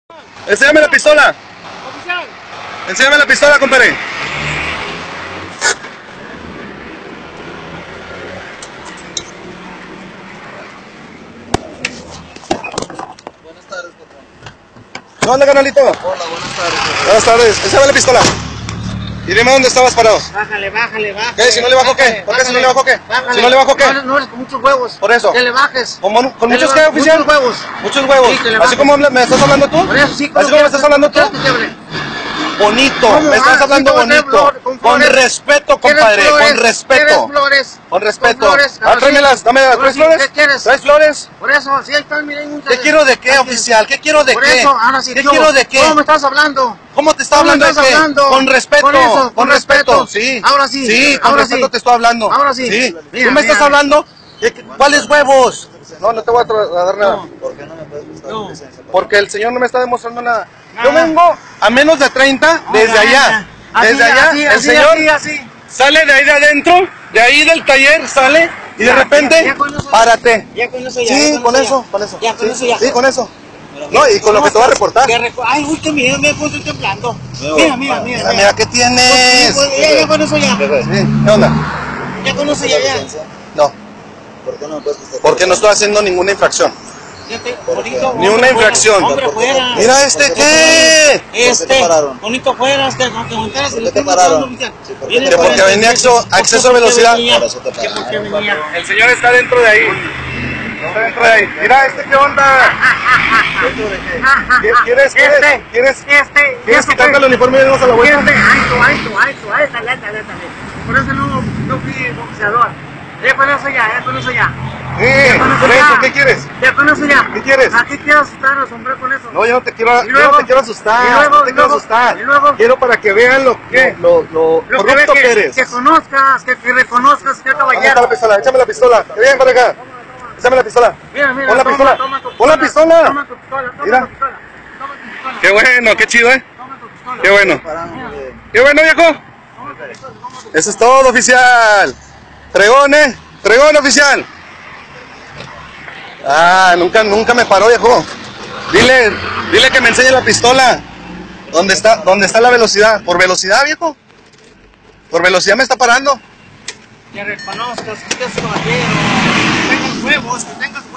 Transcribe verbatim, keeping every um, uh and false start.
Enséñame la pistola. Oficial. Enséñame la pistola, compadre. Buenas tardes, patrón. ¿Qué onda, canalito? Hola, buenas tardes. Buenas tardes. Enséñame la pistola. Y dime dónde estabas parado. Bájale, bájale, bájale. ¿Qué? ¿Si no le bajo qué? ¿Por qué si no le bajo qué? Bájale. ¿Si no le bajo qué? No, no eres con muchos huevos. Por eso. Que le bajes. ¿Con, mon- con Que le muchos qué, bajes. oficial? Muchos huevos. Muchos huevos. Sí, que le ¿Así bajes. como habla- me estás hablando tú? Por eso sí. ¿Así como me estás hablando tú? ¿Quieres que te hable? Bonito. ¿Cómo? Me estás Ah, hablando sí, con bonito. flor- con Con flores. respeto, ¿Quieres compadre. flores? Con ¿Quieres respeto. flores? Con respeto. Con flores, Ah, tráemelas. Dame, Ahora ¿traes sí, flores? ¿qué quieres? ¿Traes flores? Por eso, sí, ahí están, miren. muchas- ¿Qué quiero de qué, Ahí oficial? ¿Qué quiero de Por qué? eso, ahora sí. ¿Qué yo- quiero de qué? ¿Cómo me estás hablando? ¿Cómo te está ¿Cómo hablando de estás qué? hablando? Con respeto. Con eso, con respeto. respeto. Sí. Ahora sí. Sí, con Ahora respeto sí. te estoy hablando. Ahora sí. Sí. Mira, ¿Tú me estás mira. hablando? ¿De qué- ¿Cuáles huevos? No, no te voy a, tra- a dar nada. ¿Por qué no me puedes prestar No. tu licencia, patrón? Porque el señor no me está demostrando nada. Yo Nada. vengo a menos de treinta desde allá. Así, Desde allá. así, El así, señor así, así. sale de ahí de adentro, de ahí del taller, sale y de Ya, repente, ya, ya con eso- párate. Ya con eso ya. Sí, ya con ya. eso, con eso. Ya con Sí, eso ya. sí, con eso. Mira, No, y con lo que te voy a reportar. Que reco- Ay, uy, qué miedo, mira cómo estoy temblando. Nuevo. Mira, mira, mira. Mira, mira, ¿qué tienes? Pues, Ya, ya con eso ya. ¿Qué fue? Sí, ¿qué onda? Ya con eso ¿La ya, ya. licencia? No, ¿Por qué no me puedes prestar tu porque no licencia? estoy haciendo ninguna infracción. Ya te- bonito, Ni hombre una fuera, infracción. Hombre ¿Por qué? fuera. Mira este, ¿qué? Este, te pararon? bonito fuera, este, aunque montaras ¿Por y qué lo te tengo pararon? dando, oficial. Sí, ¿por qué Viene te Que porque fuera, venía este, exo- ¿por qué acceso a velocidad. venía? Por eso te ¿Qué por qué pararon. venía? El señor está dentro de ahí. Está dentro de ahí. Mira, este, ¿qué onda? ¿Quieres, quieres, Este, quieres, este, quieres este, quitarte el uniforme y irnos a la vuelta? Este, ay, tú, ay, tú, ay, tú, ay, dale, dale, dale. Por eso no, no fui boxeador. Ya con eso ya, ya con eso ya. Eh, Ya con eso por ya. eso, ¿qué quieres? Ya con eso ya. ¿Qué quieres? ¿A qué quieres asustar al sombrero con eso? No, yo no te quiero, Y yo luego- no te quiero asustar, y luego- no te y quiero luego- asustar. y luego- Quiero para que vean lo que, lo, lo, Lo que, corrupto ves que que, eres. que conozcas, que, que reconozcas que es ¿Dónde está la caballero. pistola? Échame la pistola. Que vienen para acá. Échame la pistola. Mira, mira, Pon la toma, pistola. toma tu Pon la pistola. Toma tu pistola, toma Mira. tu pistola. Toma tu pistola. Qué bueno, qué chido, ¿eh? Toma tu pistola. Qué bueno. Paramos, eh. Qué bueno, viejo. Toma tu pistola, toma tu Eso es todo, oficial. Tregón, ¿eh? Tregón, oficial. Ah, nunca, nunca me paró, viejo. Dile, dile que me enseñe la pistola. ¿Dónde está, dónde está la velocidad? ¿Por velocidad, viejo? ¿Por velocidad me está parando? Que reconozcas que es caballero. Que tengas huevos, que tengas